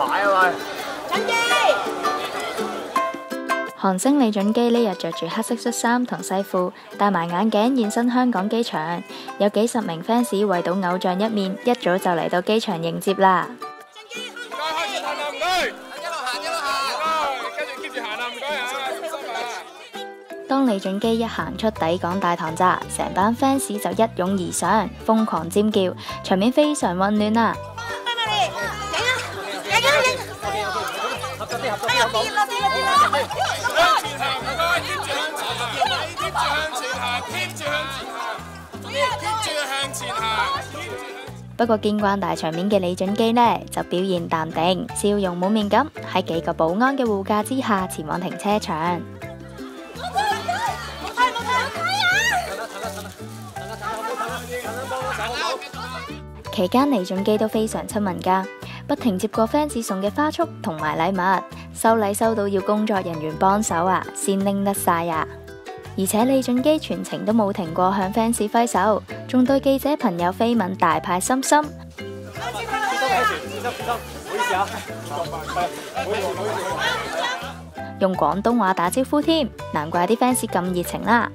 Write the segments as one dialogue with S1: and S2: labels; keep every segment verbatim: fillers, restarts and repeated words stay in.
S1: 快啊喂！
S2: 準基。
S3: 韓星李準基呢日着住黑色恤衫同西褲，戴埋眼鏡現身香港機場，有幾十名 fans 圍到偶像一面，一早就嚟到機場迎接啦。
S4: 唔該，開始行啦，唔該。一路行一路行，跟住 keep 住行啦，唔該啊，小心啊！
S3: 當李準基一行出抵港大堂閘，成班 fans 就一擁而上，瘋狂尖叫，場面非常混亂啊！不過見慣大場面嘅李準基呢，就表現淡定，笑容滿面咁喺幾個保安嘅護駕之下前往停車場。期間李準基都非常親民㗎，不停接過 fans 送嘅花束同埋禮物，收禮收到要工作人員幫手啊，先拎得晒啊！而且李準基全程都冇停過向 fans 揮手，仲對記者朋友飛吻大派心心。用廣東話打招呼添，難怪啲 fans 咁熱情啦！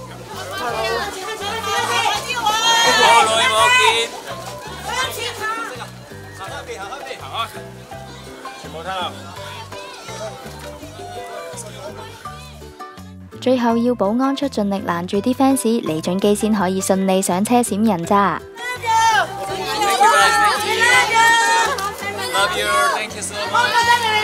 S3: 最後要保安出盡力攔住啲 fans， 李準基先可以順利上車閃人咋。
S4: Love you, thank you so much.